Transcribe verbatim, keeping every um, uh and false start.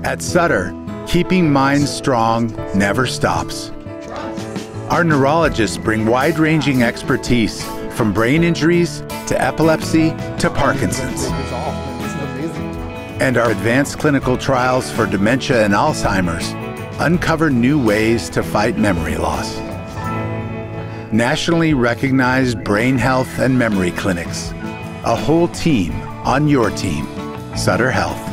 At Sutter, keeping minds strong never stops. Our neurologists bring wide-ranging expertise from brain injuries to epilepsy to Parkinson's. And our advanced clinical trials for dementia and Alzheimer's uncover new ways to fight memory loss. Nationally recognized brain health and memory clinics. A whole team on your team. Sutter Health.